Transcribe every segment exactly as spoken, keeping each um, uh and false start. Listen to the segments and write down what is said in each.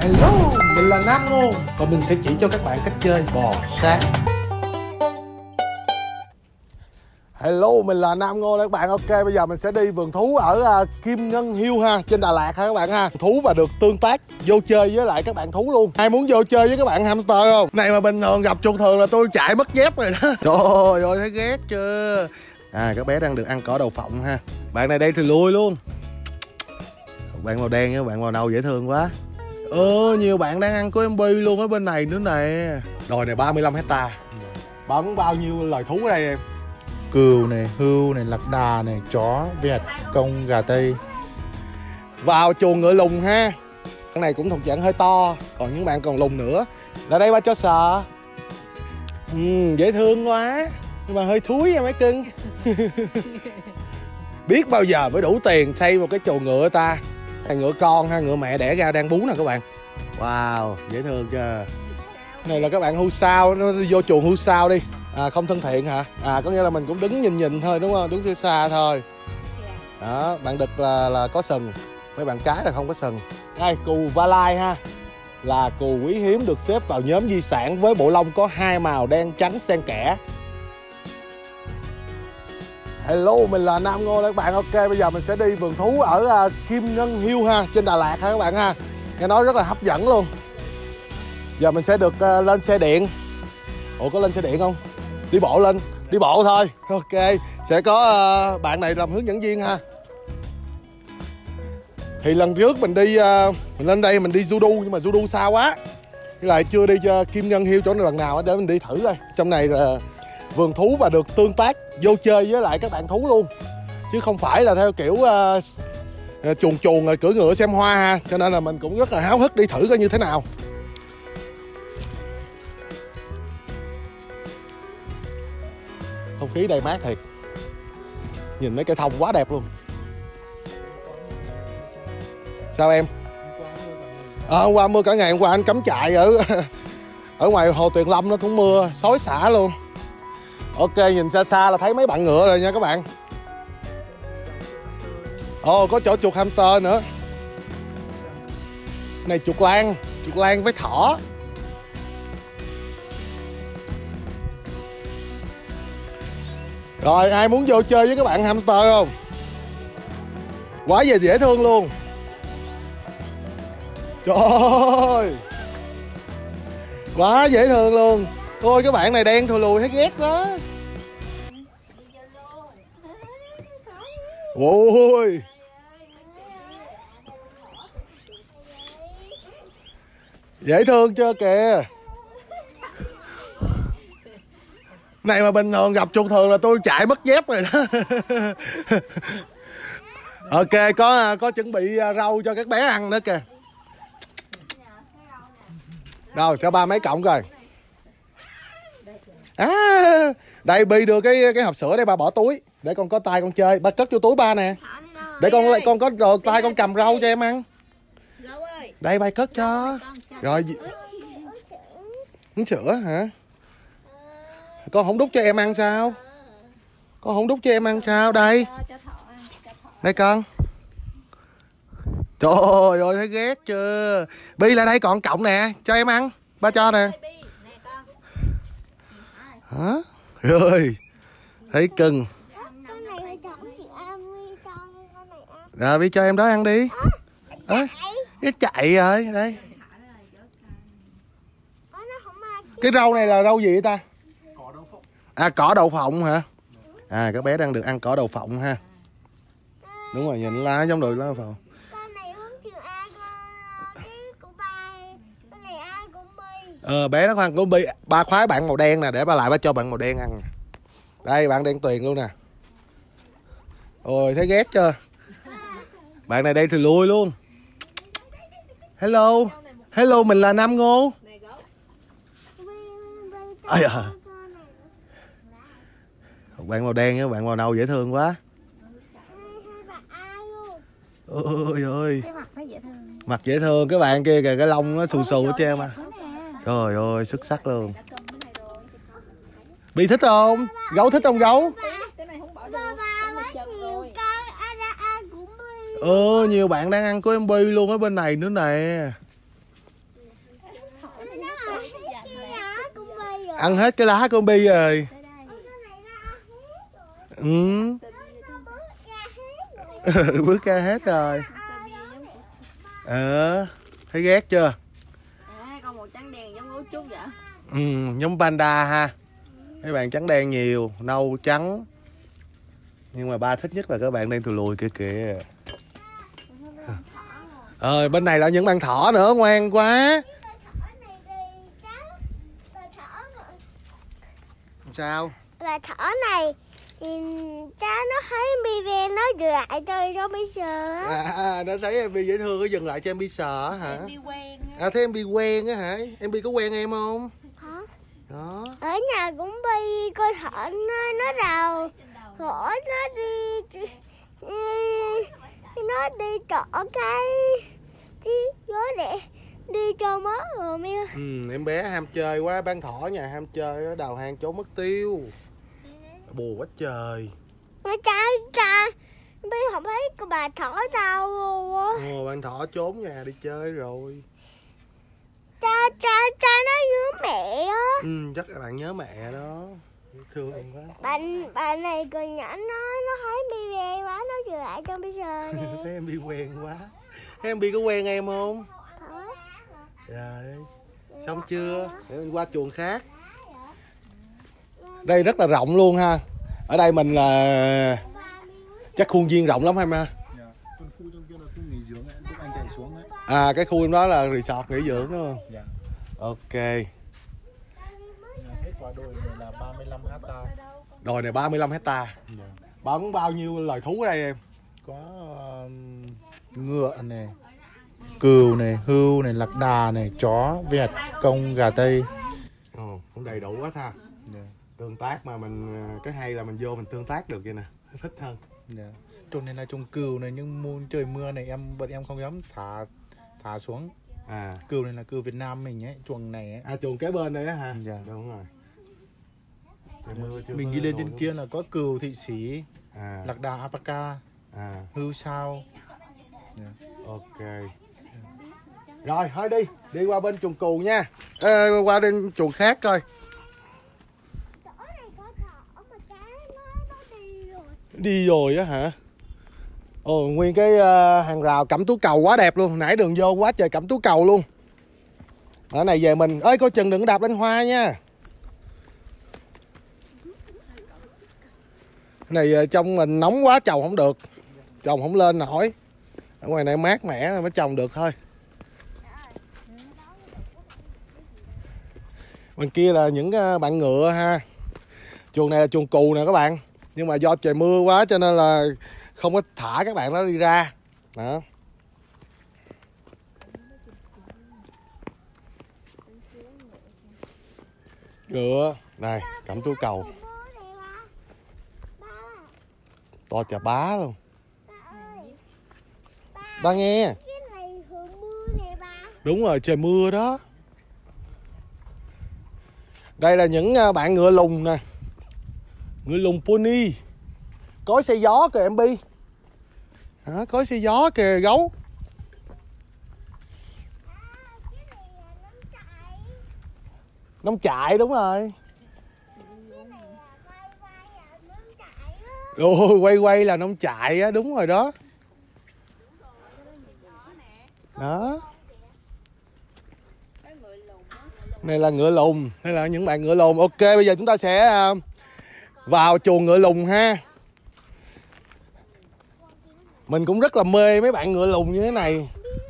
Hello, mình là Nam Ngô và mình sẽ chỉ cho các bạn cách chơi bò sát. Hello, mình là Nam Ngô các bạn. Ok, bây giờ mình sẽ đi vườn thú ở uh, Kim Ngân Hill ha, trên Đà Lạt ha các bạn ha. Thú và được tương tác vô chơi với lại các bạn thú luôn. Ai muốn vô chơi với các bạn hamster không? Này mà bình thường gặp chuột thường là tôi chạy mất dép rồi đó. Trời ơi, thấy ghét chưa? À, các bé đang được ăn cỏ đậu phộng ha. Bạn này đây thì lui luôn. Bạn màu đen với bạn màu nâu dễ thương quá. Ơ, nhiều bạn đang ăn của em bi luôn ở bên này nữa nè. Đồi này ba mươi lăm hecta. Bắn bao nhiêu loài thú ở đây em? Cừu này, hươu này, lạc đà này, chó, vẹt, công, gà tây. Vào chuồng ngựa lùn ha. Cái này cũng thuộc dạng hơi to. Còn những bạn còn lùn nữa. Là đây ba cho sờ. Ừ, dễ thương quá. Nhưng mà hơi thúi nha mấy cưng. Biết bao giờ mới đủ tiền xây một cái chuồng ngựa ta. Hay ngựa con ha, ngựa mẹ đẻ ra đang bú nè các bạn. Wow, dễ thương chưa? Này là các bạn hưu sao, nó vô chuồng hưu sao đi. À, không thân thiện hả? À, có nghĩa là mình cũng đứng nhìn nhìn thôi đúng không? Đứng xa xa thôi. Đó, bạn đực là là có sừng, mấy bạn cái là không có sừng. Đây, cừu Valai ha. Là cừu quý hiếm được xếp vào nhóm di sản với bộ lông có hai màu đen trắng xen kẽ. Hello, mình là Nam Ngô các bạn. Ok, bây giờ mình sẽ đi vườn thú ở uh, Kim Ngân Hill ha, trên Đà Lạt ha các bạn ha. Nghe nói rất là hấp dẫn luôn. Giờ mình sẽ được uh, lên xe điện. Ủa, có lên xe điện không? Đi bộ lên, đi bộ thôi. Ok, sẽ có uh, bạn này làm hướng dẫn viên ha. Thì lần trước mình đi, uh, mình lên đây mình đi judo nhưng mà judo xa quá. Với lại chưa đi cho Kim Ngân Hill chỗ này lần nào để mình đi thử coi. Trong này là vườn thú và được tương tác vô chơi với lại các bạn thú luôn. Chứ không phải là theo kiểu uh, chuồn chuồn rồi cưỡi ngựa xem hoa ha. Cho nên là mình cũng rất là háo hức đi thử coi như thế nào. Không khí đây mát thiệt. Nhìn mấy cây thông quá đẹp luôn. Sao em? À, hôm qua mưa cả ngày, hôm qua anh cắm trại ở ở ngoài hồ Tuyền Lâm nó cũng mưa xối xả luôn. Ok, nhìn xa xa là thấy mấy bạn ngựa rồi nha các bạn. Ồ, oh, có chỗ chuột hamster nữa. Này chuột lang, chuột lang với thỏ. Rồi, ai muốn vô chơi với các bạn hamster không? Quá về dễ thương luôn. Trời ơi, quá dễ thương luôn. Ôi, các bạn này đen thùi lùi thấy ghét đó. Ôi, dễ thương chưa kìa. Này mà bình thường gặp chuột thường là tôi chạy mất dép rồi đó. Ok, có có chuẩn bị rau cho các bé ăn nữa kìa. Đâu, cho ba mấy cọng coi. À, đây Bi đưa cái cái hộp sữa đây, ba bỏ túi để con có tay con chơi. Ba cất vô túi ba nè. Để con lại con có đồ tay con cầm rau cho em ăn. Đây ba cất cho. Rồi. Uống sữa hả? Con không đút cho em ăn sao? Con không đút cho em ăn sao? Đây. Đây con. Trời ơi, thấy ghét chưa? Bi lại đây còn cọng nè, cho em ăn. Ba cho nè. Hả? Rồi. Thấy cưng. Rồi Bi cho em đó ăn đi. À, cái chạy rồi, đây. Cái rau này là rau gì vậy ta? À, cỏ đậu phộng hả? À, các bé đang được ăn cỏ đậu phộng ha. Đúng rồi, nhìn lá giống đùi lá đậu phộng. Ờ, bé nó ăn của Bi. Ba khoái bạn màu đen nè, để ba lại ba cho bạn màu đen ăn. Đây, bạn đen tuyền luôn nè. Ôi, thấy ghét chưa? Bạn này đây thì lui luôn. Hello. Hello, mình là Nam Ngô. Ây à. Bạn màu đen với bạn màu nâu dễ thương quá. Ôi ơi. Mặt dễ thương. Cái bạn kia kìa, cái lông nó xù xù hết trơn mà. Trời ơi, xuất sắc luôn. Bi thích không? Gấu thích không gấu? Ừ, nhiều bạn đang ăn của em Bi luôn ở bên này nữa nè. Ăn hết cái lá của con Bi rồi. Ừ. Bước ra hết rồi. Ờ, thấy ghét chưa? À, con màu trắng đen giống gấu trúc vậy. Ừ, giống panda ha. Mấy bạn trắng đen nhiều, nâu trắng. Nhưng mà ba thích nhất là các bạn đen thùi lùi kia kìa. Ờ, bên này là những bạn thỏ nữa, ngoan quá. Sao? Là thỏ này thì cha nó thấy Bi ven nó dừng lại chơi cho bây giờ á. À, nó thấy em Bi dễ thương, có dừng lại cho em Bi sợ hả? Em đi quen À, thấy em Bi quen á hả? Em Bi có quen em không? Hả? Đó. Ở nhà cũng Bi coi thỏ nó nó rào thỏ nó đi, đi nó đi trọ cái cái gió để đi cho mất rồi mi. Ừ, em bé ham chơi quá, bán thỏ nhà ham chơi đó, đào hang trốn mất tiêu. Buồn quá trời. Mà cha cha Bi không thấy cái bà thỏ đâu luôn á. Ồ, bạn thỏ trốn nhà đi chơi rồi. Cha cha cha nó nhớ mẹ á. Ừ, chắc là bạn nhớ mẹ đó. Thương quá. Bà bà này cười nhỏ nói nó thấy Bi ven quá nó dừng lại cho bây giờ nè. Thấy em Bi quen quá. Thấy em Bi có quen em không? Thôi. Rồi. Xong chưa? Để mình qua chuồng khác. Đây rất là rộng luôn ha. Ở đây mình là chắc khuôn viên rộng lắm em ha. Con khu trong kia là khu nghỉ dưỡng ấy, lúc anh chạy xuống ấy. À, cái khu đó là resort nghỉ dưỡng đúng không? Dạ. Ok. Hết quả đồi này là ba mươi lăm hecta. Đồi này ba mươi lăm hecta. Dạ. Bắn bao nhiêu loài thú ở đây em? Có um, ngựa này, cừu này, hươu này, lạc đà này, chó, vẹt, công, gà tây. Ồ, cũng đầy đủ quá ha. Dạ. Tương tác mà mình, cái hay là mình vô mình tương tác được vậy nè, thích hơn. Dạ. Chuồng này là chuồng cừu này, nhưng mùa trời mưa này em bọn em không dám thả thả xuống. À, Cừu này là cừu Việt Nam mình ấy, chuồng này ấy. à chuồng kế bên đây á hả? Dạ. Đúng rồi. Mưa chưa Mình có đi lên nổi trên kia là có cừu Thụy Sĩ, À, lạc đà alpaca, à, hươu sao. Dạ. ok. Rồi, thôi đi, đi qua bên chuồng cừu nha. Ê, qua bên chuồng khác coi. Chỗ này có thỏ mà cha nó nó đi rồi. Đi rồi á hả? Ồ, nguyên cái uh, hàng rào cẩm tú cầu quá đẹp luôn. Nãy đường vô quá trời cẩm tú cầu luôn. Ở này về mình. Ơi, coi chừng đừng đạp lên hoa nha. Cái này uh, trong mình nóng quá trồng không được. Trồng không lên nổi. Ở ngoài này mát mẻ mới trồng được thôi. Bên kia là những uh, bạn ngựa ha. Chuồng này là chuồng cừu nè các bạn. Nhưng mà do trời mưa quá cho nên là không có thả các bạn đó đi ra. Đó. Ngựa. Này, cẩm tú cầu. To chà bá luôn. Ba nghe. Đúng rồi, trời mưa đó. Đây là những bạn ngựa lùn nè. Ngựa lùn pony. Cối xe gió kìa em Bi. Hả, cối xe gió kìa gấu. Nông trại đúng rồi. Ồ, quay quay là nông trại á, đúng rồi đó. Đó. Này là ngựa lùn, hay là những bạn ngựa lùn. Ok, bây giờ chúng ta sẽ vào chuồng ngựa lùn ha. Mình cũng rất là mê mấy bạn ngựa lùn như thế này.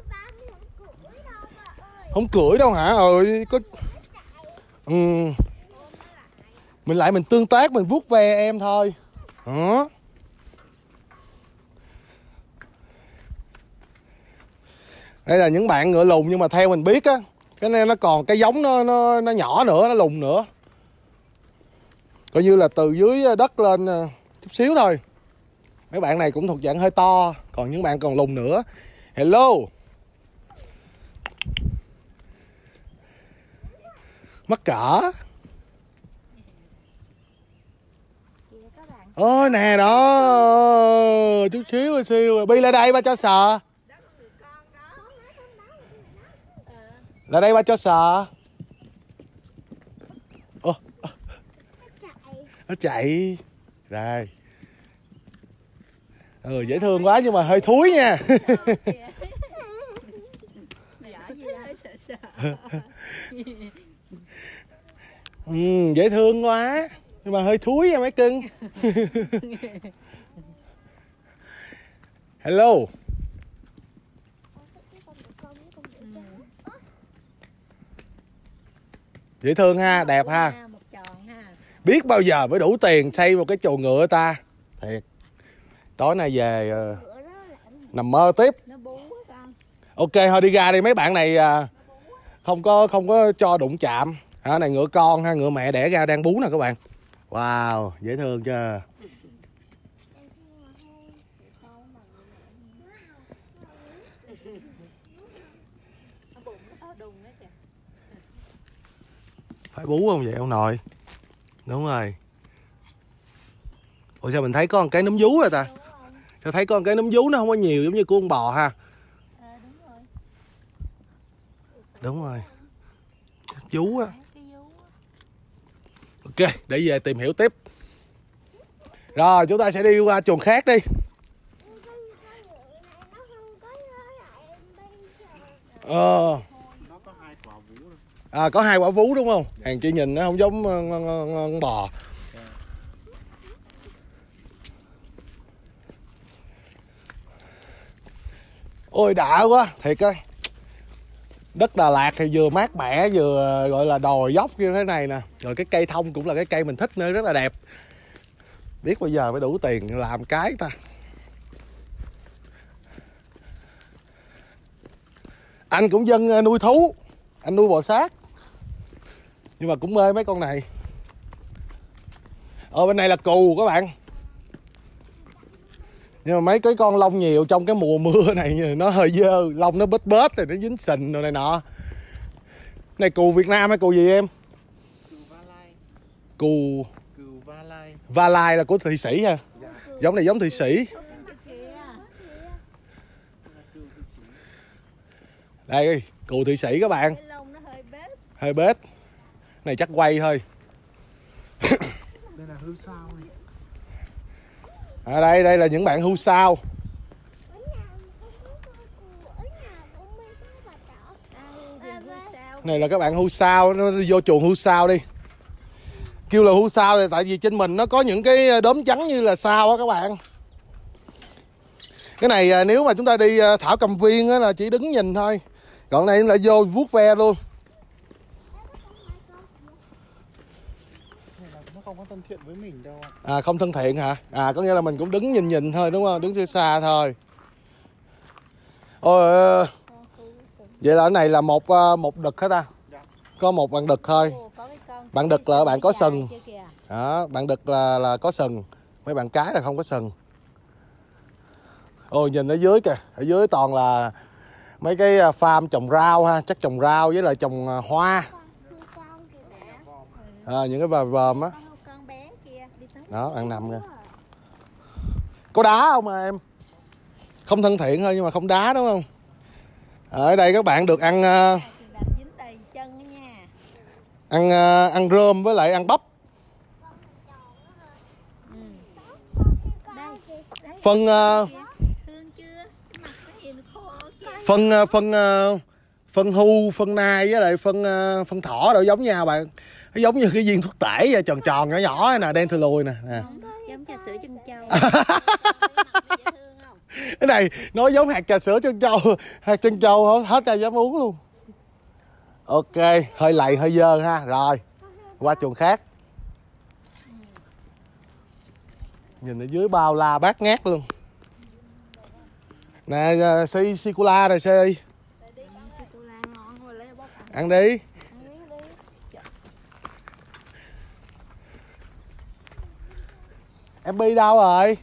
Không cưỡi đâu hả? Ơi có ừ. Mình lại mình tương tác, mình vuốt ve em thôi. Đó. Đây là những bạn ngựa lùn, nhưng mà theo mình biết á, cái này nó còn cái giống nó nó nó nhỏ nữa, nó lùn nữa. Coi như là từ dưới đất lên chút xíu thôi. Mấy bạn này cũng thuộc dạng hơi to, còn những bạn còn lùn nữa. Hello. Mắc cỡ. Ôi nè đó. Chút xíu rồi siêu. Bi lại đây ba cho sờ. Lại đây ba cho sờ. Ô, Nó chạy. Đây. Ừ, dễ thương quá nhưng mà hơi thúi nha. Ừ, dễ thương quá nhưng mà hơi thúi nha mấy cưng. Hello. Dễ thương ha, đẹp ha. Biết bao giờ mới đủ tiền xây một cái chuồng ngựa ta. Thiệt. Tối nay về uh, nằm mơ tiếp. Ok thôi đi ra đi, mấy bạn này uh, không có không có cho đụng chạm. À, này ngựa con ha, ngựa mẹ đẻ ra đang bú nè các bạn. Wow, dễ thương chưa. Phải bú không vậy ông nội? Đúng rồi. Ủa sao mình thấy có một cái núm vú rồi ta? Sao thấy có một cái núm vú nó không có nhiều giống như của con bò ha? Đúng rồi. Vú á. Ok, để về tìm hiểu tiếp. Rồi chúng ta sẽ đi qua chuồng khác đi. Ờ. À, có hai quả vú đúng không? Hàng chị nhìn nó không giống con bò. Ôi đã quá, thiệt á. Đất Đà Lạt thì vừa mát mẻ vừa gọi là đồi dốc như thế này nè. Rồi cái cây thông cũng là cái cây mình thích nữa, rất là đẹp. Biết bao giờ mới đủ tiền làm cái ta. Anh cũng dân nuôi thú. Anh nuôi bò sát. Nhưng mà cũng mê mấy con này. Ở bên này là cừu các bạn. Nhưng mà mấy cái con lông nhiều trong cái mùa mưa này nó hơi dơ. Lông nó bết bết rồi nó dính sình rồi này nọ. Này cừu Việt Nam hay cừu gì em? Cừu Va Lai. Cừu Cừu Va Lai. Va Lai là của Thụy Sĩ ha. Dạ. Giống này giống Thụy Sĩ. Đây, cừu Thụy Sĩ các bạn. Hơi bết. Này chắc quay thôi. Đây là hươu sao này. À đây, đây là những bạn hươu sao. Này là các bạn hươu sao, nó vô chuồng hươu sao đi. Kêu là hươu sao thì tại vì trên mình nó có những cái đốm trắng như là sao á các bạn. Cái này nếu mà chúng ta đi thảo cầm viên á là chỉ đứng nhìn thôi. Còn này là vô vuốt ve luôn. Nó không có thân thiện với mình đâu. À không thân thiện hả? À có nghĩa là mình cũng đứng nhìn nhìn thôi đúng không? Đứng xa xa thôi. Ôi, vậy là cái này là một một đực hết ta? Có một bạn đực thôi. Bạn đực là bạn có sừng. Đó, bạn đực là là có sừng. Mấy bạn cái là không có sừng. Ôi nhìn ở dưới kìa, ở dưới toàn là mấy cái farm trồng rau ha, chắc trồng rau với lại trồng hoa. À, những cái vòm vòm á. Đó, bạn nằm kìa. Có đá không mà em? Không thân thiện thôi nhưng mà không đá đúng không? Ở đây các bạn được ăn uh, ăn uh, ăn rơm với lại ăn bắp. Phân uh, phân uh, phân uh, phân hưu, phân nai với lại phân uh, phân thỏ đâu giống nhau bạn. Nó giống như cái viên thuốc tể vậy, tròn tròn nhỏ nhỏ nè, đen thui lùi nè. Nè. Giống trà sữa chân châu. Cái này nó giống hạt trà sữa chân châu, hạt chân châu hết ai dám uống luôn. Ok, hơi lầy hơi dơ ha. Rồi, qua chuồng khác. Nhìn ở dưới bao la bát ngát luôn. Nè, si sô-cô-la này Si. Ăn đi. Em Bi đâu rồi?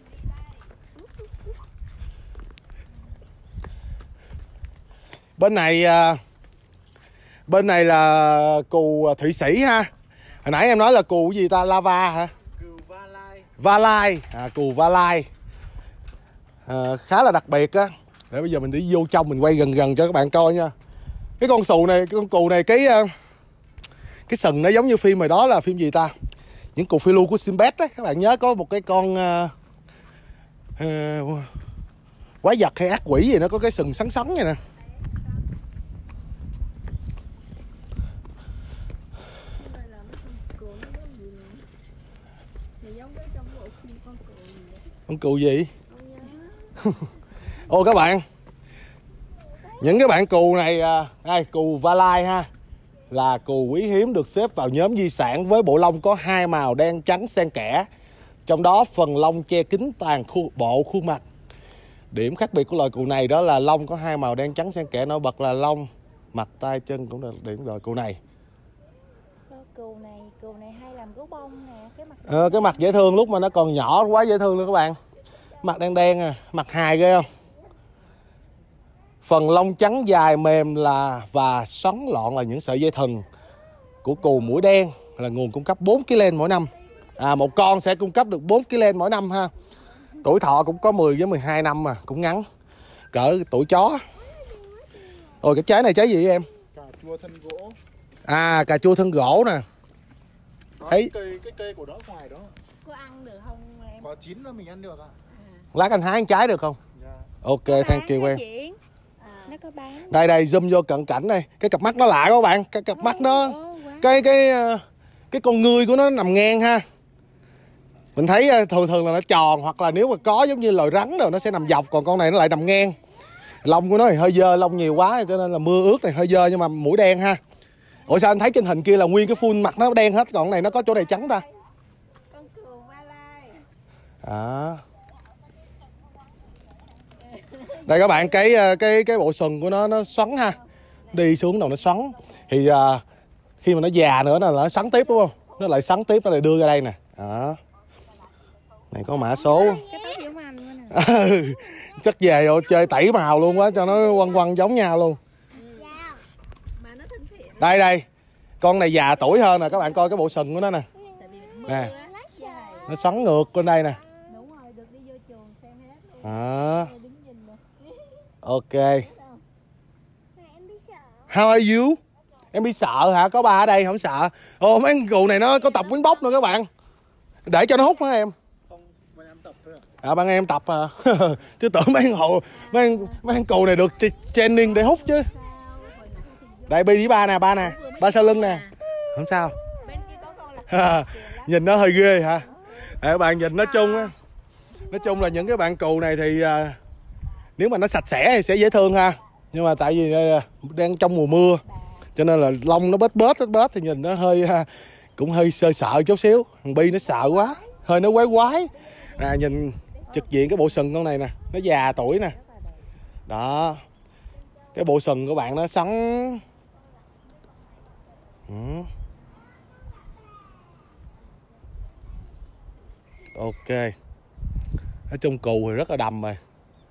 Bên này bên này là cừu Thụy Sĩ ha. Hồi nãy em nói là cừu gì ta, lava hả? Cừu Va Lai. Va Lai, à, cừu Va Lai. À, khá là đặc biệt á. Để bây giờ mình đi vô trong mình quay gần gần cho các bạn coi nha. Cái con xù này, con cừu này cái cái sừng nó giống như phim hồi đó là phim gì ta? những cù phiêu lưu của Sinbad á. Các bạn nhớ có một cái con uh, uh, quái vật hay ác quỷ gì nó có cái sừng sắn sắn vậy nè. Con cừu gì? Ô các bạn, những cái bạn cừu này, đây cừu Valai ha, là cừu quý hiếm được xếp vào nhóm di sản với bộ lông có hai màu đen trắng xen kẽ, trong đó phần lông che kín toàn khu, bộ khuôn mặt. Điểm khác biệt của loài cừu này đó là lông có hai màu đen trắng xen kẽ, nổi bật là lông mặt, tay, chân cũng là điểm loài cừu này. Cừu này, cừu này hay làm gấu bông nè, cái mặt Ờ, cái mặt dễ thương lúc mà nó còn nhỏ quá dễ thương luôn các bạn. Mặt đen đen à, mặt hài ghê không? Phần lông trắng dài mềm là và xoắn lọn là những sợi dây thừng của cừu mũi đen, là nguồn cung cấp bốn ki lô gam mỗi năm. À, một con sẽ cung cấp được bốn ki lô gam mỗi năm ha. Tuổi thọ cũng có mười với mười hai năm mà, cũng ngắn. Cỡ tuổi chó. Ôi cái trái này trái gì em? Cà chua thân gỗ. À, cà chua thân gỗ nè. Đó, Thấy cái cây cái cây của nó ngoài đó. có ăn được không em? Có chín nó mình ăn được ạ. lát anh hái trái được không? Dạ. Ok, thank you em. Nó có bán. Đây đây zoom vô cận cảnh đây, cái cặp mắt nó lạ các bạn, cái cặp mắt nó cái cái cái con ngươi của nó nằm ngang ha. Mình thấy thường thường là nó tròn, hoặc là nếu mà có giống như loài rắn rồi nó sẽ nằm dọc, còn con này nó lại nằm ngang. Lông của nó thì hơi dơ, lông nhiều quá cho nên là mưa ướt này hơi dơ, nhưng mà mũi đen ha. Ủa sao anh thấy trên hình kia là nguyên cái full mặt nó đen hết, còn con này nó có chỗ này trắng ta? Con cừu Valai. À. Đây các bạn, cái cái cái bộ sừng của nó nó xoắn ha, đi xuống đầu nó xoắn, thì uh, khi mà nó già nữa là nó xoắn tiếp đúng không? Nó lại xoắn tiếp, nó lại đưa ra đây nè. Đó. Này có mã số. Chắc về rồi chơi tẩy màu luôn quá cho nó quăng quăng giống nhau luôn. Đây đây, con này già tuổi hơn nè, các bạn coi cái bộ sừng của nó nè. Nè, nó xoắn ngược bên đây nè. Đó. Ok. How are you? Em bị sợ hả? Có ba ở đây không sợ. Ồ, mấy con cừu này nó có tập quýnh bốc nữa các bạn. Để cho nó hút hả em? Không, bạn em tập thôi ạ. À, bạn em tập hả? Chứ tưởng mấy con hồ, mấy mấy con cừu này được training để hút chứ. Đây bi với ba nè, ba nè, ba sau lưng nè. Không sao. Nhìn nó hơi ghê hả? Để bạn nhìn nói chung á. Nói chung là những cái bạn cừu này thì uh, nếu mà nó sạch sẽ thì sẽ dễ thương ha. Nhưng mà tại vì uh, đang trong mùa mưa cho nên là lông nó bết bết bết bết thì nhìn nó hơi uh, cũng hơi sợ sợ chút xíu. Thằng Bi nó sợ quá, hơi nó quái quái. Nè nhìn trực diện cái bộ sừng con này nè, nó già tuổi nè. Đó. Cái bộ sừng của bạn nó xoắn. Ừ. Ok. Nói chung cừu thì rất là đầm rồi.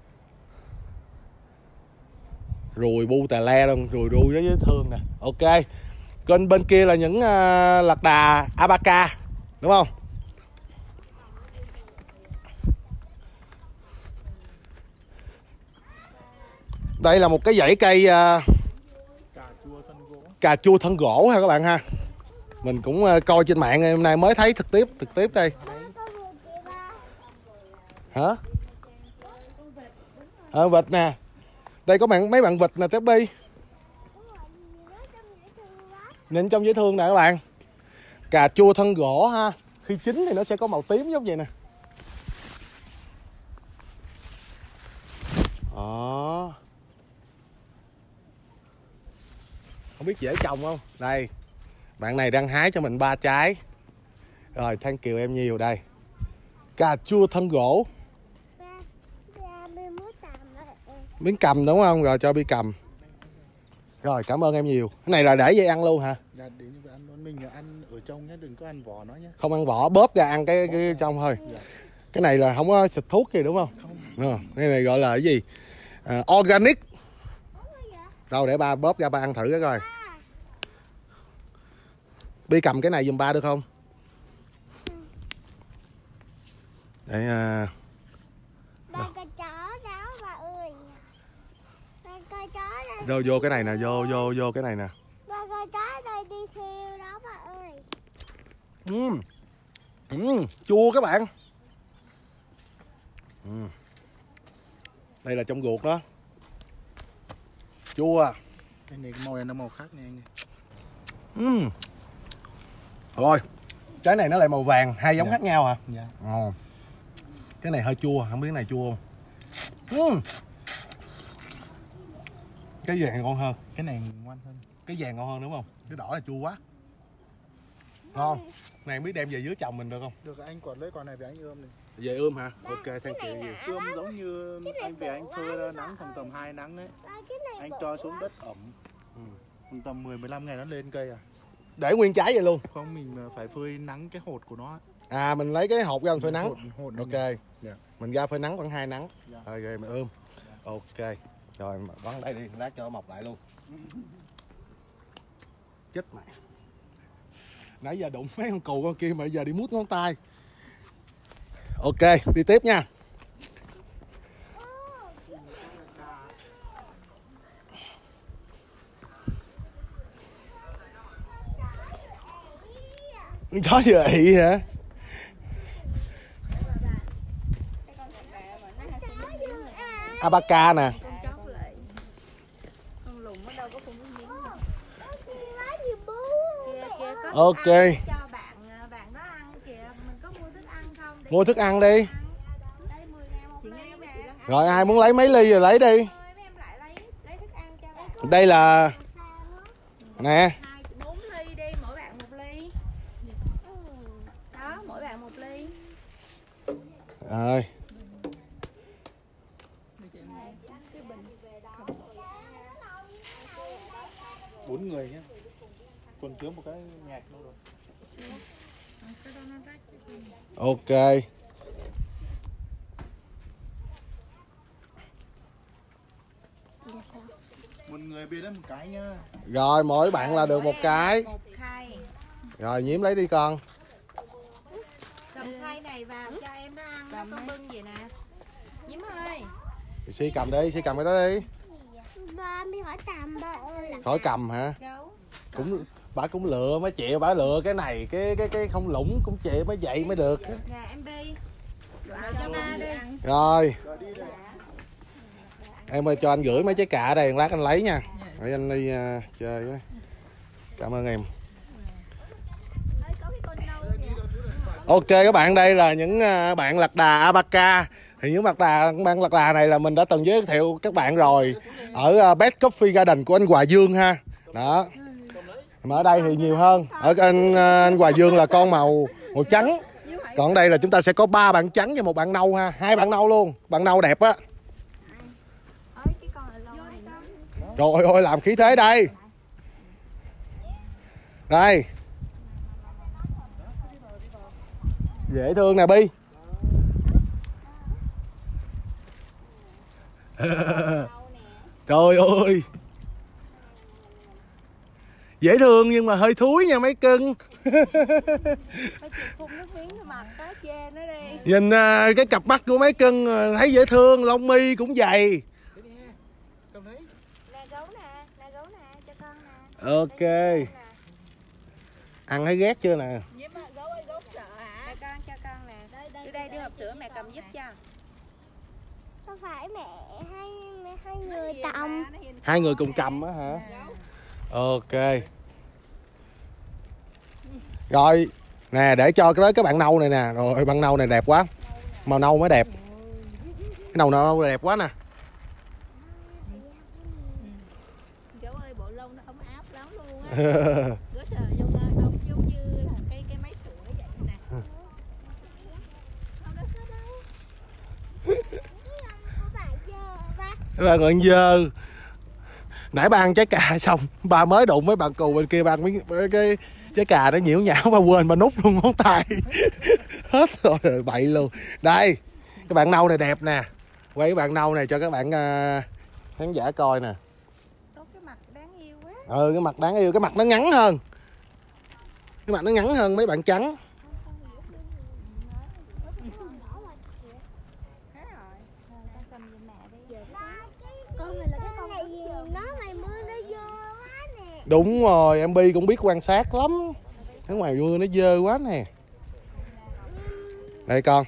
Rùi bu tà le luôn, rùi ru với thương nè. Ok. Kênh bên kia là những uh, lạc đà Alpaca, đúng không? Đây là một cái dãy cây uh, Cà chua thân gỗ. Cà chua thân gỗ ha các bạn ha. Mình cũng uh, coi trên mạng hôm nay mới thấy thực tiếp, thực tiếp đây. Hả? Ờ, vịt nè. Đây có bạn mấy bạn vịt nè Tép Bi. Nhìn trông dễ thương nè các bạn. Cà chua thân gỗ ha. Khi chín thì nó sẽ có màu tím giống vậy nè. Đó. Không biết dễ trồng không? Đây. Bạn này đang hái cho mình ba trái. Rồi thank you em nhiều đây. Cà chua thân gỗ. Miếng cầm đúng không? Rồi cho Bi cầm. Rồi cảm ơn em nhiều. Cái này là để dây ăn luôn hả? Dạ, để như vậy ăn mình là ăn ở trong nhé, đừng có ăn vỏ nó nhé. Không ăn vỏ, bóp ra ăn cái, cái trong thôi. Dạ. Cái này là không có xịt thuốc gì đúng không? Không. À, cái này gọi là cái gì? À, organic. Đâu để ba bóp ra ba ăn thử cái coi. Bi cầm cái này giùm ba được không? Để à... Ba con chó đó bà ơi. Ba con chó đây. Vô vô cái này nè, vô vô vô cái này nè. Ba con chó đây đi theo đó bà ơi. Uhm. uhm, chua các bạn. uhm. Đây là trong ruột đó, chua. Cái này cái màu này nó màu khác nha anh. uhm. Rồi trái này nó lại màu vàng, hai giống dạ. khác nhau hả? Dạ. Ồ. Cái này hơi chua, không biết cái này chua không. uhm. Cái vàng ngon hơn. Cái này ngoan hơn. Cái vàng ngon hơn đúng không? Cái đỏ là chua quá. Ngon. Này không biết đem về dưới chồng mình được không? Được, anh quật lấy con này về anh ươm này. Về ươm hả? Ok, thank you. Ươm giống như anh về anh phơi ra nắng khoảng tầm hai nắng đấy. Anh cho xuống đất ẩm. Ừ. Khoảng tầm mười mười lăm ngày nó lên cây à. Để nguyên trái vậy luôn. Không, mình phải phơi nắng cái hột của nó. À mình lấy cái hột ra mình phơi nắng. Hột, hột ok. Dạ. Mình ra phơi nắng khoảng hai nắng. Dạ. Rồi rồi mình ươm. Dạ. Ok. Rồi bắn đây đi, lát cho nó mọc lại luôn. Chết mẹ. Nãy giờ đụng mấy con cừu con kia mà giờ đi mút ngón tay. Ok, đi tiếp nha. Chó vừa ị hả? Abaca nè. Ok. Mua thức ăn đi. Rồi ai muốn lấy mấy ly rồi lấy đi. Đây là nè. bốn ly đi, mỗi bạn một ly. Đó, mỗi bạn một ly. Rồi. Bốn người nhé. Còn chứa một cái nhạc đâu rồi. Ok. Một người bê đến một cái nhá. Rồi mỗi bạn là được một cái. Một khay. Rồi Nhiễm lấy đi con. Cầm khay này vào cho em nó ăn, nó con bưng vậy nè. Nhiễm ơi. Si cầm đi, Si cầm cái đó đi. Ba mi khỏi cầm ba ơi. Khỏi cầm hả? Gấu. Cũng bà cũng lựa mấy chị, bà lựa cái này cái cái cái không lũng cũng chị mới vậy mới được. Nè em đi. Đợi cho ba đi. Rồi. Em ơi cho anh gửi mấy trái cà ở đây, lát anh lấy nha. Để anh đi uh, chơi với. Cảm ơn em. Ok các bạn, đây là những uh, bạn lạc đà Abaca. Thì những lạc đà bạn lạc đà này là mình đã từng giới thiệu các bạn rồi ở uh, Best Coffee Garden của anh Hòa Dương ha. Đó. Mà ở đây thì nhiều hơn. Ở anh, anh Hòa Dương là con màu màu trắng. Còn ở đây là chúng ta sẽ có ba bạn trắng và một bạn nâu ha, hai bạn nâu luôn. Bạn nâu đẹp á. Trời ơi làm khí thế đây. Đây. Dễ thương nè Bi. Trời ơi. Dễ thương nhưng mà hơi thúi nha mấy cưng. Nhìn uh, cái cặp mắt của mấy cưng uh, thấy dễ thương, lông mi cũng dày. Ok. Ăn thấy ghét chưa nè. Cho con, cho con nè. Đưa đây đưa hộp sữa mẹ cầm giúp cho. Không phải mẹ hai hai người cầm. Hai người cùng cầm á hả? Ok. Rồi nè, để cho tới cái bạn nâu này nè. Rồi bạn nâu này đẹp quá. Màu nâu mới đẹp. Cái nâu nâu đẹp quá nè. Cháu ơi, bộ lông nó ấm áp lắm luôn á. Có sờ vô đông giống như là cái cái máy sưởi vậy nè. Không có sờ đâu. Các bạn còn dơ. Nãy ba ăn trái cà xong, ba mới đụng với bạn cù bên kia, ba ăn miếng cái trái cà nó nhiễu nhão, ba quên ba nút luôn ngón tay. Hết rồi, bậy luôn. Đây, cái bạn nâu này đẹp nè. Quay cái bạn nâu này cho các bạn uh, khán giả coi nè. Có cái mặt đáng yêu quá. Ừ, cái mặt đáng yêu, cái mặt nó ngắn hơn. Cái mặt nó ngắn hơn mấy bạn trắng. Đúng rồi, em Bi cũng biết quan sát lắm. Ở ngoài mưa nó dơ quá nè. Đây con.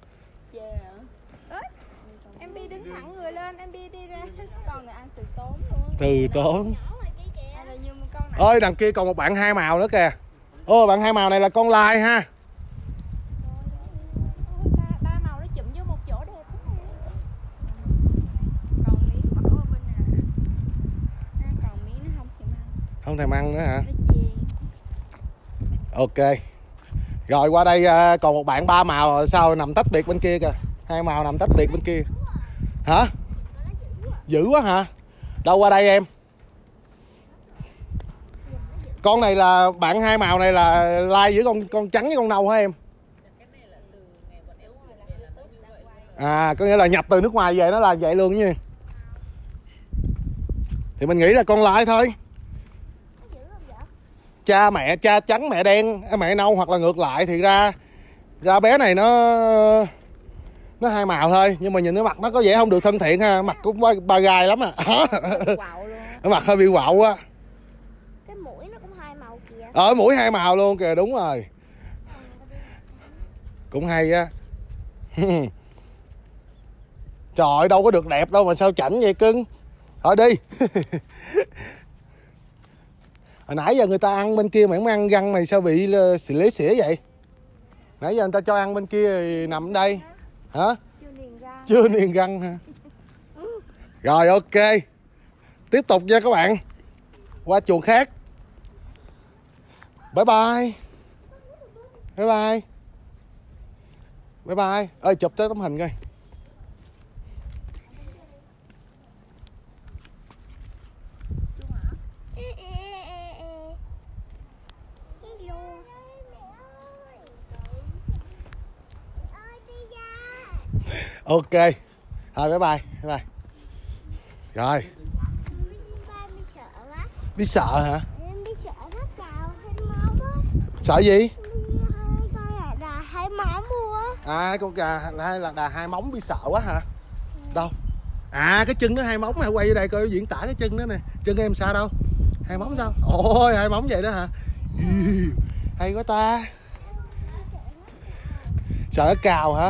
Em đi đứng thẳng người lên, em đi đi ra. Con này ăn từ tốn luôn. Từ tốn. Là như con này. Ơi đằng kia còn một bạn hai màu nữa kìa. Ô bạn hai màu này là con lai ha. Ba, ba màu nó chụm vô một chỗ đẹp lắm. Còn miếng bỏ ở bên nào. À, còn miếng nó không thèm ăn. Không thèm ăn nữa hả? Nó chiên. Ok. Rồi qua đây à, còn một bạn ba màu sao nằm tách biệt bên kia kìa. Hai màu nằm tách biệt bên kia. Hả? Dữ quá hả? Đâu qua đây em? Con này là bạn hai màu này là lai giữa con con trắng với con nâu hả em? À có nghĩa là nhập từ nước ngoài về nó là vậy luôn nha. Thì mình nghĩ là con lai thôi. Cha mẹ cha trắng mẹ đen mẹ nâu hoặc là ngược lại thì ra ra bé này nó nó hai màu thôi, nhưng mà nhìn cái mặt nó có vẻ không được thân thiện ha, mặt cũng ba, ba gai lắm à. Cái mặt hơi bị quạo á. Cái mũi nó cũng hai màu kìa. Ờ mũi hai màu luôn kìa, đúng rồi. Cũng hay á. Trời ơi, đâu có được đẹp đâu mà sao chảnh vậy cưng. Thôi đi. Hồi nãy giờ người ta ăn bên kia mà không ăn răng mày sao bị xì lế xỉa vậy? Nãy giờ người ta cho ăn bên kia thì nằm ở đây. Hả? Chưa niềng răng. Chưa niềng răng hả? Rồi ok. Tiếp tục nha các bạn. Qua chuồng khác. Bye bye. Bye bye. Bye bye. Ơi chụp tới tấm hình coi. Ok. Thôi bye bye. Bye bye. Rồi. Ba bị sợ quá. Biết sợ hả? Em bị sợ hết vào hai máu á. Sợ gì? Con là đà hai máu mua. À con gà hay là đà hai móng bị sợ quá hả? Đâu? À cái chân nó hai móng hả? Quay vô đây coi diễn tả cái chân đó nè. Chân em sao đâu? Hai móng sao? Ôi hai móng vậy đó hả? Hay quá ta. Sợ nó cào hả?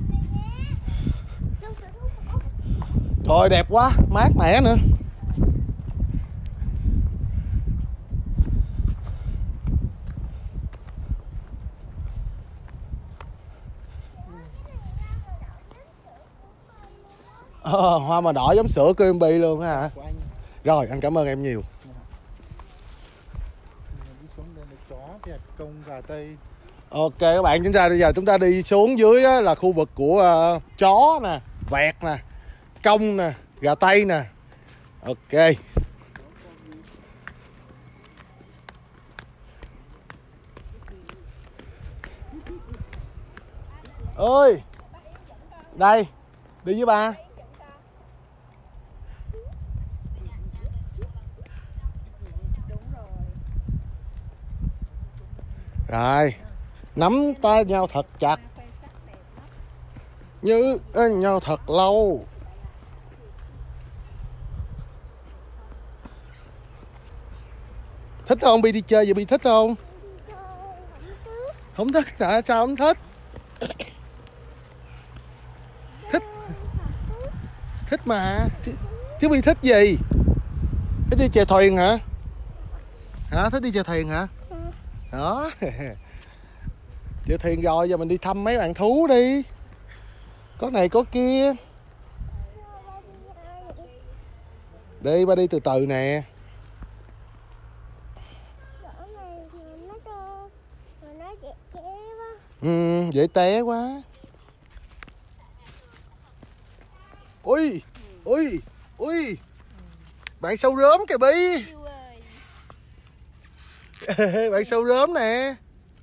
Thôi đẹp quá, mát mẻ nữa. Ờ, hoa mà đỏ giống sữa của em Bi luôn hả? Rồi, anh cảm ơn em nhiều. Đi xuống đây là chó, vẹt, công, gà tây. Ok các bạn, chúng ta bây giờ chúng ta đi xuống dưới á, là khu vực của uh, chó nè, vẹt nè, công nè, gà tây nè. Ok. Ơi. Đây, đi với ba. Rồi, nắm tay nhau thật chặt, như nhau thật lâu. Thích không? Bi đi chơi vậy Bi thích không? Không thích hả? Sao không thích? Thích. Thích mà. Chứ, chứ Bi thích gì? Thích đi chèo thuyền hả? Hả? Thích đi chèo thuyền hả? Đó. Chèo thuyền rồi, giờ mình đi thăm mấy bạn thú đi. Có này có kia. Đi ba đi từ từ nè. Ừ, dễ té quá. Ui, ui, ui. Bạn sâu rớm kìa Bi. Bạn sâu rớm nè.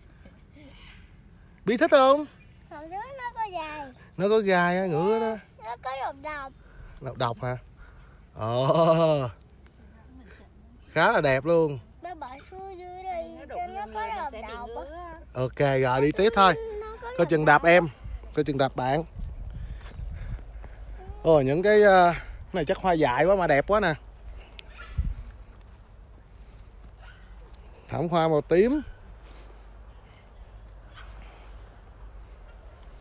Bi thích không? Hồi đó nó có dài. Nó có gai á, ngựa đó. Nó có độc độc. Độc độc hả? Ồ. Khá là đẹp luôn. Ba bỏ xuống dưới đi cho nó có độc độc á. Ok rồi đi tiếp thôi. Coi chừng đạp em. Coi chừng đạp bạn. Ồ những cái uh, này chắc hoa dại quá mà đẹp quá nè. Thảm hoa màu tím.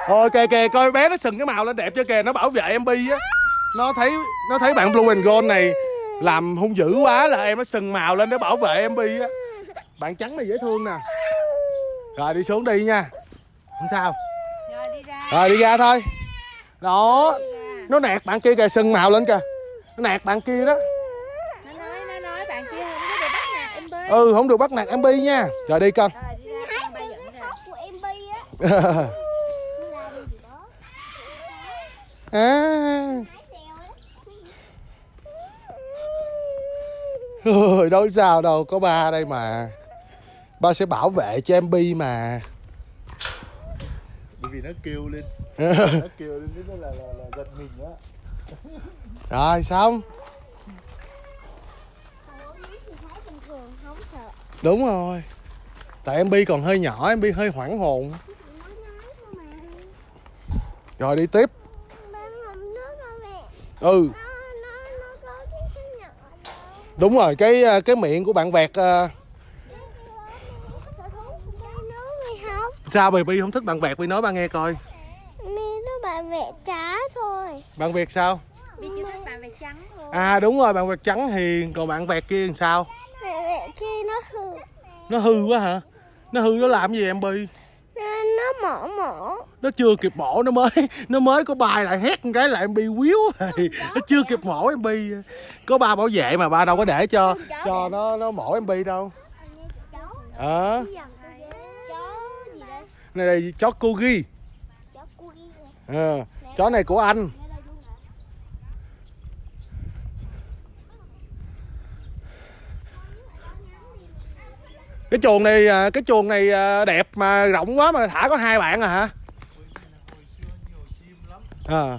Ôi kìa kìa, coi bé nó sừng cái màu lên đẹp chưa kìa, nó bảo vệ em Bi á. Nó thấy nó thấy bạn Blue and Gold này làm hung dữ quá là em nó sừng màu lên để bảo vệ em Bi á. Bạn trắng này dễ thương nè. Rồi đi xuống đi nha. Không sao. Rồi đi ra. Rồi đi ra thôi. Đó. Nó nẹt bạn kia kìa, sừng màu lên kìa. Nó nẹt bạn kia đó. Nó nói nó nói bạn kia không có được bắt nạt em Bi. Ừ, không được bắt nạt em Bi nha. Rồi đi con. Rồi đi ra con ba dẫn ra. Của em Bi á. À. Ôi, đâu sao đâu, có ba đây mà. Ba sẽ bảo vệ cho em Bi mà. Bởi vì nó kêu lên. Nó kêu lên nó là, là, là giật mình đó. Rồi xong. Đúng rồi. Tại em Bi còn hơi nhỏ, em Bi hơi hoảng hồn. Rồi đi tiếp. Ừ. Đúng rồi, cái cái miệng của bạn vẹt. Sao Bi Bi không thích bạn vẹt? Bi nói ba nghe coi. Nó bạn vẹt trá thôi. Bạn vẹt sao? Bi chưa thích bạn vẹt trắng thôi. À đúng rồi, bạn vẹt trắng hiền, còn bạn vẹt kia làm sao? Bạn vẹt kia nó hư. Nó hư quá hả? Nó hư nó làm gì em Bi? Nó mổ mổ. Nó chưa kịp mổ, nó mới nó mới có bài lại hét một cái là em Bi quýu rồi. Nó chưa kịp mổ em Bi. Có ba bảo vệ mà ba đâu có để cho cho nó nó mổ em Bi đâu. Ờ. À. Này là chó Corgi. À, chó này của anh. Cái chuồng này cái chuồng này đẹp mà rộng quá mà thả có hai bạn à hả? À.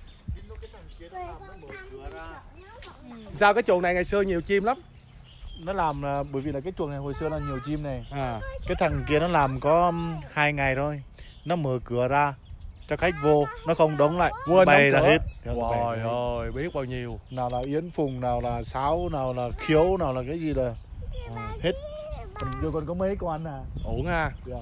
Sao cái chuồng này ngày xưa nhiều chim lắm? Nó làm là bởi vì là cái chuồng này hồi xưa là nhiều chim này. À. Cái thằng kia nó làm có hai ngày thôi, nó mở cửa ra cho khách vô, nó không đóng lại, quên bay đóng ra cửa. hết. Trời ơi, biết bao nhiêu. Nào là yến phùng, nào là sáo, nào là khiếu, nào là cái gì là à, hết. Còn giờ còn có mấy con à? Uổng ha. Yeah.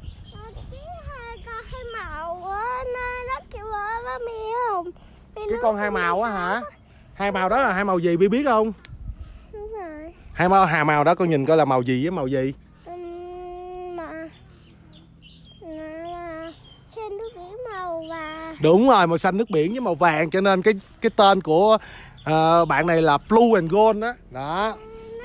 Con hai màu á, nó rất kêu bá mẹ không? Cái con hai màu á hả? Hai màu đó là hai màu gì Bi biết không? Đúng rồi. Hai màu hai màu đó con nhìn coi là màu gì với màu gì? Uhm, mà là xanh nước biển màu vàng. Đúng rồi, màu xanh nước biển với màu vàng, cho nên cái cái tên của uh, bạn này là Blue and Gold đó. Đó.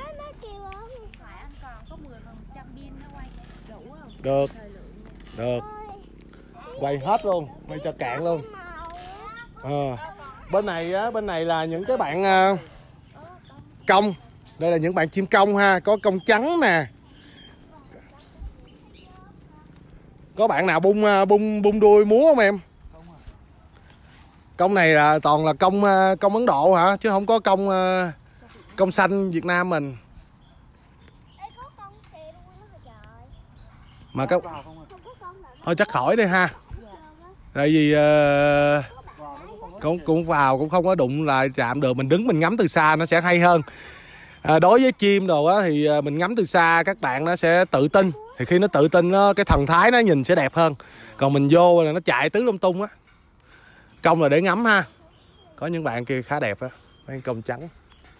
Được. Được. Quay hết luôn, quay cho cạn luôn. À, bên này á, bên này là những cái bạn uh, công. Đây là những bạn chim công ha, có công trắng nè. Có bạn nào bung bung bung đuôi múa không em? Công này là toàn là công công Ấn Độ hả, chứ không có công công xanh Việt Nam mình. Mà các thôi chắc khỏi đi ha. Tại vì uh, cũng cũng vào cũng không có đụng lại chạm được, mình đứng mình ngắm từ xa nó sẽ hay hơn. À, đối với chim đồ á thì mình ngắm từ xa các bạn nó sẽ tự tin, thì khi nó tự tin nó cái thần thái nó nhìn sẽ đẹp hơn. Còn mình vô là nó chạy tứ lung tung á. Công là để ngắm ha. Có những bạn kia khá đẹp á, mấy công trắng.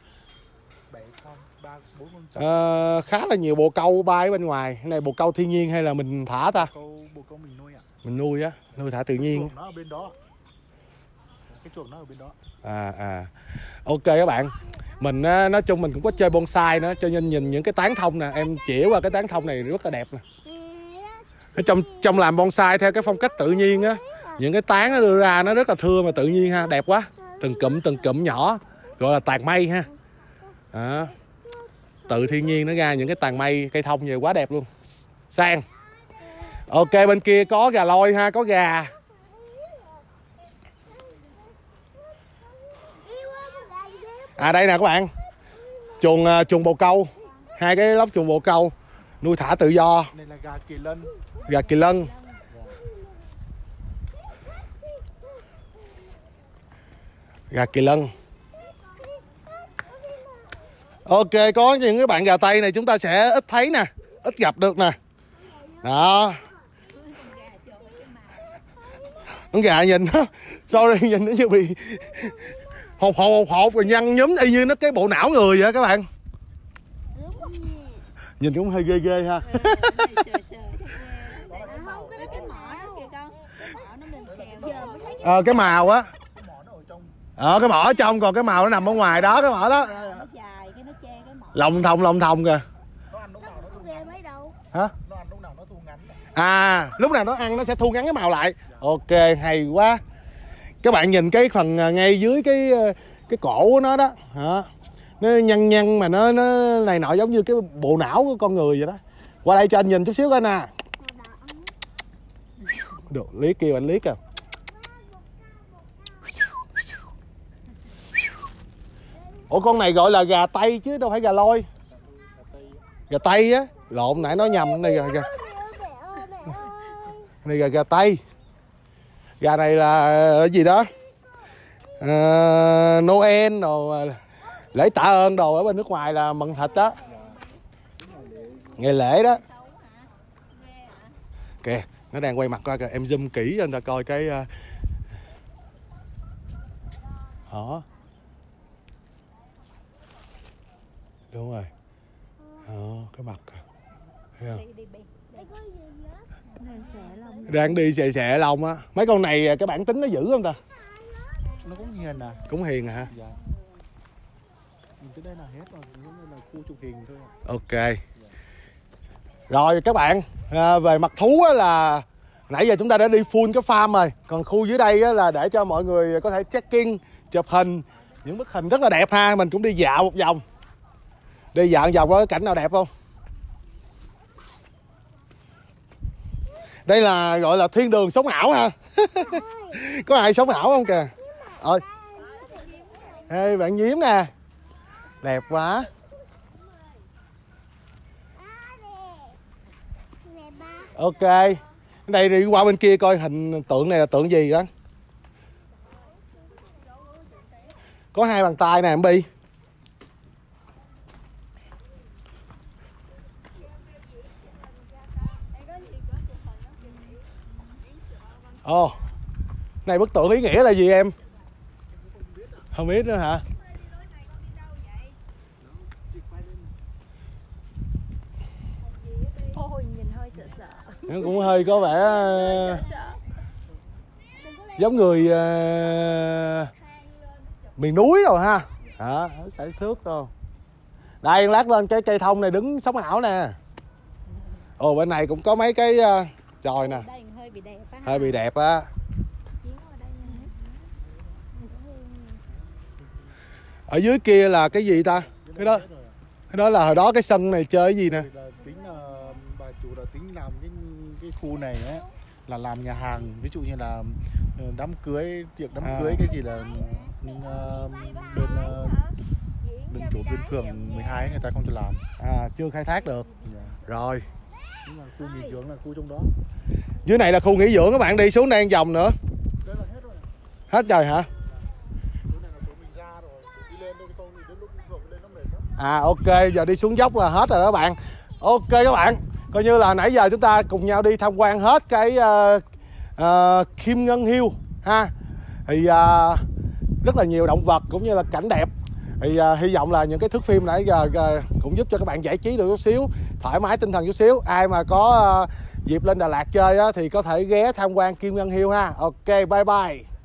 À, khá là nhiều bồ câu bay ở bên ngoài. Cái này bồ câu thiên nhiên hay là mình thả ta? Bồ câu mình nuôi à? Mình nuôi á, nuôi thả tự nhiên. Cái chuồng nó ở bên đó. Cái chuồng nó ở bên đó. À à. Ok các bạn. Mình nói chung mình cũng có chơi bonsai nữa, cho nên nhìn những cái tán thông nè, em chỉ qua cái tán thông này rất là đẹp nè. Ở trong trong làm bonsai theo cái phong cách tự nhiên á, những cái tán nó đưa ra nó rất là thưa mà tự nhiên ha, đẹp quá. Từng cụm từng cụm nhỏ gọi là tàn mây ha. Đó. Tự thiên nhiên nó ra những cái tàn mây cây thông vậy quá đẹp luôn. Sang. Ok, bên kia có gà lôi ha, có gà. À đây nè các bạn. Chuồng chuồng bồ câu. Hai cái lốc chuồng bồ câu nuôi thả tự do. Đây là gà kỳ lân. Gà kỳ lân. Gà kỳ lân. Ok, có những cái bạn gà Tây này chúng ta sẽ ít thấy nè, ít gặp được nè. Đó. Con gà nhìn nó, sorry, nhìn nó như bị hột hột hột hột rồi nhăn nhúm y như nó cái bộ não người vậy các bạn. Nhìn cũng hơi ghê ghê ha. Ờ cái màu á. Ờ cái mỏ ở trong, còn cái màu nó nằm ở ngoài đó, cái mỏ đó. Lòng thòng lòng thòng kìa. Hả? À lúc nào nó ăn nó sẽ thu ngắn cái màu lại. Ok hay quá. Các bạn nhìn cái phần ngay dưới cái cái cổ của nó đó, hả? Nó nhăn nhăn mà nó nó này nọ giống như cái bộ não của con người vậy đó. Qua đây cho anh nhìn chút xíu coi nè. Được, liếc kêu anh liếc à. Ủa con này gọi là gà Tây chứ đâu phải gà Lôi. Gà Tây á, lộn nãy nói nhầm, này gà gà. Này gà gà Tây. Gà này là cái gì đó? À, Noel đồ lễ tạ ơn đồ ở bên nước ngoài là mận thịt đó. Ngày lễ đó. Kìa, nó đang quay mặt coi kìa, em zoom kỹ cho anh ta coi cái hả? Đúng rồi. Đó, cái mặt kìa. Thấy không? Đang đi xè xè lông á. Mấy con này cái bản tính nó dữ không ta? Nó cũng hiền à. Cũng hiền hả? Dạ. Mình tới đây là hết rồi, giống như là khu chụp hình thôi. Ok. Rồi các bạn, à, về mặt thú á là nãy giờ chúng ta đã đi full cái farm rồi. Còn khu dưới đây á là để cho mọi người có thể check-in, chụp hình. Những bức hình rất là đẹp ha. Mình cũng đi dạo một vòng. Đi dạo một vòng có cái cảnh nào đẹp không? Đây là gọi là thiên đường sống ảo ha. Có ai sống ảo không kìa? Ơi. Ê bạn nhím nè. Đẹp quá. Ok. Đây đi qua bên kia coi hình tượng này là tượng gì đó. Có hai bàn tay nè em Bi. Ồ, oh, này bức tượng ý nghĩa là gì em? Không biết nữa hả? Ôi, nhìn hơi sợ sợ. Nó cũng hơi có vẻ giống người uh, miền núi rồi ha. Hả? Phải thước đâu. Đây lát lên cái cây thông này đứng sống ảo nè. Ồ bên này cũng có mấy cái uh, chòi nè. Hơi bị đẹp á. Hơi bị đẹp á. Ở dưới kia là cái gì ta? Cái đó. Cái đó là hồi đó cái sân này chơi cái gì nè? Tính là bà chủ đã tính làm cái cái khu này á là làm nhà hàng, ví dụ như là đám cưới, tiệc đám à. cưới cái gì là uh, bên uh, bên chủ bên phường mười hai người ta không cho làm. À chưa khai thác được. Dạ. Rồi. Đúng là khu nghỉ dưỡng là khu trong đó. Dưới này là khu nghỉ dưỡng, các bạn đi xuống đang vòng nữa. Đây là hết rồi. Hết rồi hả? À ok, giờ đi xuống dốc là hết rồi đó bạn. Ok các bạn, coi như là nãy giờ chúng ta cùng nhau đi tham quan hết cái uh, uh, Kim Ngân Hill ha. Thì uh, rất là nhiều động vật cũng như là cảnh đẹp. Thì uh, hy vọng là những cái thước phim nãy giờ uh, cũng giúp cho các bạn giải trí được chút xíu, thoải mái tinh thần chút xíu. Ai mà có uh, dịp lên Đà Lạt chơi á, thì có thể ghé tham quan Kim Ngân Hill ha. Ok, bye bye.